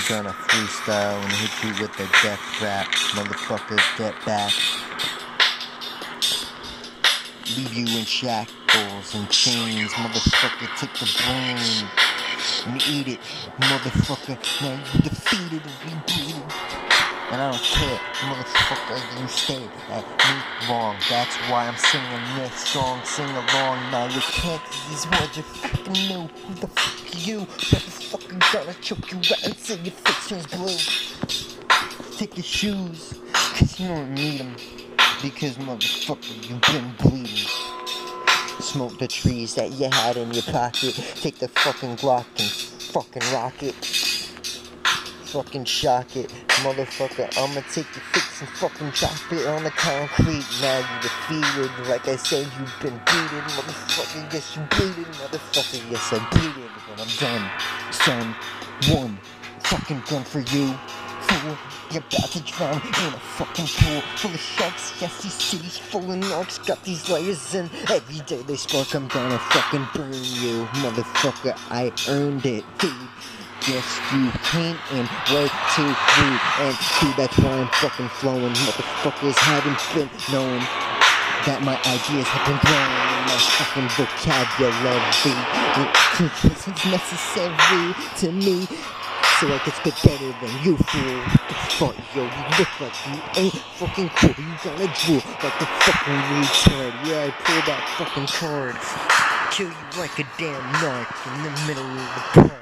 gonna freestyle and hit you with the death rap. Motherfuckers, get back. Leave you in shackles and chains. Motherfucker, take the brain and eat it. Motherfucker, now you defeated and you bleeding. And I don't care, motherfucker, you stayed at me wrong. That's why I'm singing this song, sing along. Now you can't, cause these words are fucking new. Who the fuck are you? Motherfucker, gonna choke you out until your face turns blue. Take your shoes, cause you don't need them. Because motherfucker, you've been bleeding. Smoke the trees that you had in your pocket. Take the fucking Glock and fucking rock it. Fucking shock it, motherfucker. I'ma take your face and fucking drop it on the concrete. Now you defeated, like I said, you've been beaten, motherfucker. Yes, you bleeded, motherfucker. Yes, I bleeded, and I'm done. Son, one fucking gun for you. Fool, you're about to drown in a fucking pool full of sharks. Yes, these cities full of narcs got these layers, and every day they spark. I'm gonna fucking burn you, motherfucker. I earned it, dude. Yes, you came in way too rude, and dude, that's why I'm fucking flowing. Motherfuckers haven't been known that my ideas have been grown in my fucking vocabulary. It's necessary to me, so I can spit better than you, fool. Fuck, yo, you look like you ain't fucking cool. You gonna drool like a fucking retard. Yeah, I pulled out fucking cards. Kill you like a damn narc in the middle of the park.